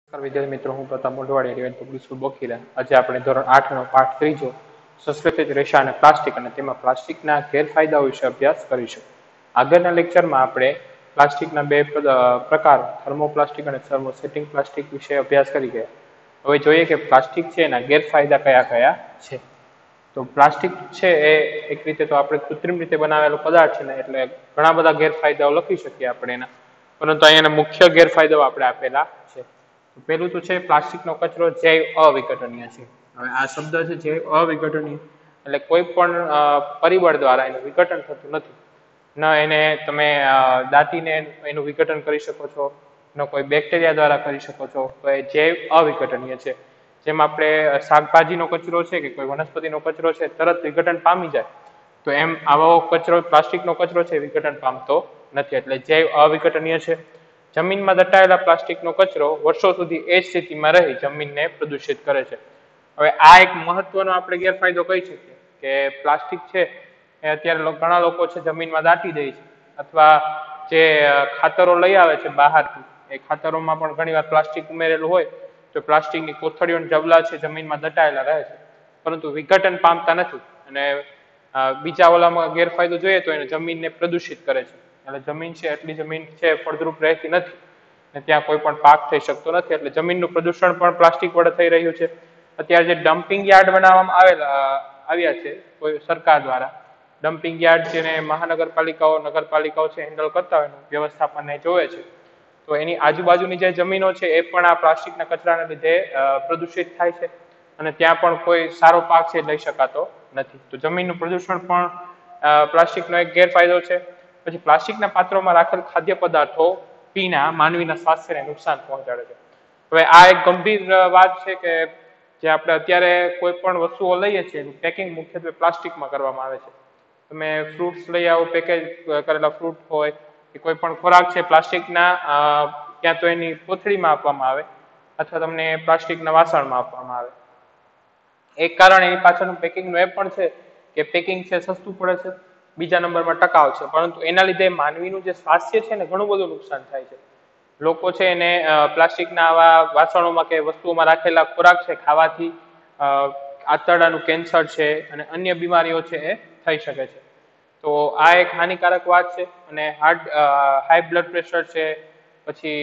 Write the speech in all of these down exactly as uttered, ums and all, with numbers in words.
નમસ્કાર વિદ્યાર્થી મિત્રો, હું પ્રતાપ મોઢવાડિયા રિવાઇન પબ્લિક સ્કૂલ બોખીરા. આજે આપણે ધોરણ આઠ નો પાઠ ત્રીજો સંસ્કૃતિક રેશા અને પ્લાસ્ટિક અને તેમાં પ્લાસ્ટિકના ગેરફાયદાઓ વિશે અભ્યાસ કરીશું. આગળના લેક્ચરમાં આપણે પ્લાસ્ટિકના બે પ્રકાર થર્મોપ્લાસ્ટિક અને થર્મોસેટિંગ પ્લાસ્ટિક વિશે અભ્યાસ કરી ગયા. હવે જોઈએ કે પ્લાસ્ટિક છે એના ગેરફાયદા કયા કયા છે. તો પ્લાસ્ટિક છે એ એક રીતે તો આપણે કૃત્રિમ રીતે બનાવેલો પદાર્થ છે ને, એટલે ઘણા બધા ગેરફાયદાઓ લખી શકીએ આપણે એના, પરંતુ અહીંયાના મુખ્ય ગેરફાયદાઓ આપણે આપેલા છે. પેલું તો છે પ્લાસ્ટિકનો કચરો જૈવ અવિઘટનીય છે. હવે આ શબ્દ છે જૈવ અવિઘટનીય એટલે કોઈ પણ પરિબળ દ્વારા એનું વિઘટન થતું નથી. ન એને તમે દાટીને એનું વિઘટન કરી શકો છો, ન કોઈ બેક્ટેરિયા દ્વારા કરી શકો છો, તો એ જૈવ અવિઘટનીય છે. જેમ આપણે શાકભાજીનો કચરો છે કે કોઈ વનસ્પતિનો કચરો છે તરત વિઘટન પામી જાય, તો એમ આવો કચરો પ્લાસ્ટિકનો કચરો છે વિઘટન પામતો નથી, એટલે જૈવ અવિઘટનીય છે. જમીનમાં દટાયેલા પ્લાસ્ટિકનો કચરો વર્ષો સુધી એ જ સ્થિતિમાં રહી જમીનને પ્રદૂષિત કરે છે. હવે આ એક મહત્વનો આપણે ગેરફાયદો કહી શકીએ કે પ્લાસ્ટિક છે એ અત્યારે ઘણા લોકો છે જમીનમાં દાટી દે છે, અથવા જે ખાતરો લઈ આવે છે બહારથી, એ ખાતરોમાં પણ ઘણી વાર પ્લાસ્ટિક ઉમેરેલું હોય, તો પ્લાસ્ટિકની કોથળીઓ જબલા છે જમીનમાં દટાયેલા રહે છે, પરંતુ વિઘટન પામતા નથી. અને બીજા ઓલામાં ગેરફાયદો જોઈએ તો એને જમીનને પ્રદૂષિત કરે છે. એટલે જમીન છે એટલી જમીન છે ફળદ્રુપ રહેતી નથી અને ત્યાં કોઈ પણ પાક થઈ શકતો નથી, એટલે જમીનનું પ્રદૂષણ પણ પ્લાસ્ટિક વડે થઈ રહ્યું છે. અત્યારે જે ડમ્પિંગ યાર્ડ બનાવવામાં આવેલા આવ્યા છે કોઈ સરકાર દ્વારા, ડમ્પિંગ યાર્ડ જેને મહાનગરપાલિકાઓ નગરપાલિકાઓ છે હેન્ડલ કરતા હોય વ્યવસ્થાપનને જોવે છે, તો એની આજુબાજુની જે જમીનો છે એ પણ આ પ્લાસ્ટિકના કચરાને લીધે પ્રદૂષિત થાય છે અને ત્યાં પણ કોઈ સારો પાક છે લઈ શકાતો નથી. તો જમીનનું પ્રદૂષણ પણ પ્લાસ્ટિકનો એક ગેરફાયદો છે. પછી પ્લાસ્ટિકના પાત્રોમાં રાખેલ ખાદ્ય પદાર્થો પીણા માનવીના સ્વાસ્થ્યને નુકસાન પહોંચાડે છે. હવે આ એક ગંભીર વાત છે કે જે આપણે અત્યારે કોઈ પણ વસ્તુઓ લઈએ છીએ એનું પેકિંગ મુખ્યત્વે પ્લાસ્ટિકમાં કરવામાં આવે છે. તમે ફ્રૂટ્સ લઈ આવો, પેકેજ કરેલા ફ્રૂટ હોય કે કોઈ પણ ખોરાક છે પ્લાસ્ટિકના ક્યાં તો એની કોથળીમાં આપવામાં આવે અથવા તમને પ્લાસ્ટિકના વાસણમાં આપવામાં આવે. એક કારણ એની પાછળનું પેકિંગનું એ પણ છે કે પેકિંગ છે સસ્તું પડે છે, બીજા નંબરમાં ટકાઉ છે, પરંતુ એના લીધે માનવીનું જે સ્વાસ્થ્ય છે ને ઘણું બધું નુકસાન થાય છે. લોકો છે એને પ્લાસ્ટિકના આવા વાસણોમાં કે વસ્તુઓમાં રાખેલા ખોરાક છે ખાવાથી આંતરડાનું કેન્સર છે અને અન્ય બીમારીઓ છે એ થઈ શકે છે. તો આ એક હાનિકારક વાત છે. અને હાર્ટ હાઈ બ્લડ પ્રેશર છે, પછી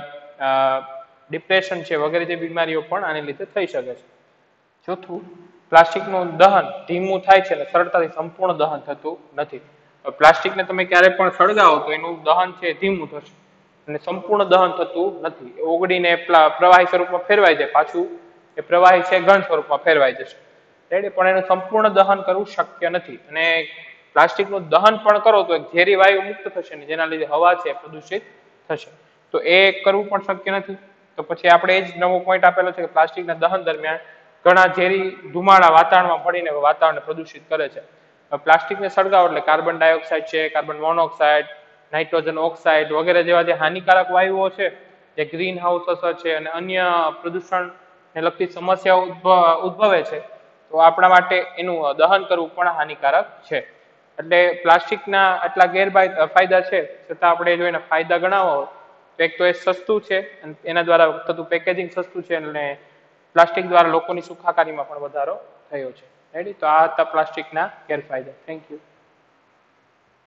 ડિપ્રેશન છે વગેરે જે બીમારીઓ પણ આને લીધે થઈ શકે છે. ચોથું, પ્લાસ્ટિકનું દહન ધીમું થાય છે અને સરળતાથી સંપૂર્ણ દહન થતું નથી. પ્લાસ્ટિકને તમે ક્યારે પણ સળગાવો તો એનું દહન છે ધીમું થશે અને સંપૂર્ણ દહન થતું નથી. ઓગળીને પ્રવાહી સ્વરૂપમાં ફેરવાઈ જાય, પાછું એ પ્રવાહી છે ઘન સ્વરૂપમાં ફેરવાઈ જશે, પણ એનું સંપૂર્ણ દહન કરવું શક્ય નથી. અને પ્લાસ્ટિકનું દહન પણ કરો તો એક ઝેરી વાયુ મુક્ત થશે ને જેના લીધે હવા છે પ્રદૂષિત થશે, તો એ કરવું પણ શક્ય નથી. તો પછી આપણે એ જ નવો પોઈન્ટ આપેલો છે કે પ્લાસ્ટિકના દહન દરમિયાન ઘણા ઝેરી ધુમાડા વાતાવરણમાં ભળીને વાતાવરણને પ્રદૂષિત કરે છે. પ્લાસ્ટિકને સળગાવો એટલે કાર્બન ડાયોક્સાઇડ છે, કાર્બન મોનોક્સાઇડ, નાઇટ્રોજન ઓક્સાઇડ વગેરે જેવા જે હાનિકારક વાયુઓ છે, જે ગ્રીન હાઉસ અસર છે અને અન્ય પ્રદૂષણને લગતી સમસ્યાઓ ઉદ્ભવે છે, તો આપણા માટે એનું દહન કરવું પણ હાનિકારક છે. એટલે પ્લાસ્ટિકના આટલા ગેરફાયદા છે છતાં આપણે જો એના ફાયદા ગણાવવા હોય તો એક તો એ સસ્તું છે, એના દ્વારા થતું પેકેજિંગ સસ્તું છે, અને પ્લાસ્ટિક દ્વારા લોકોની સુખાકારીમાં પણ વધારો થયો છે. રેડી? તો આ હતા પ્લાસ્ટિકના ગેરફાયદા. Thank you.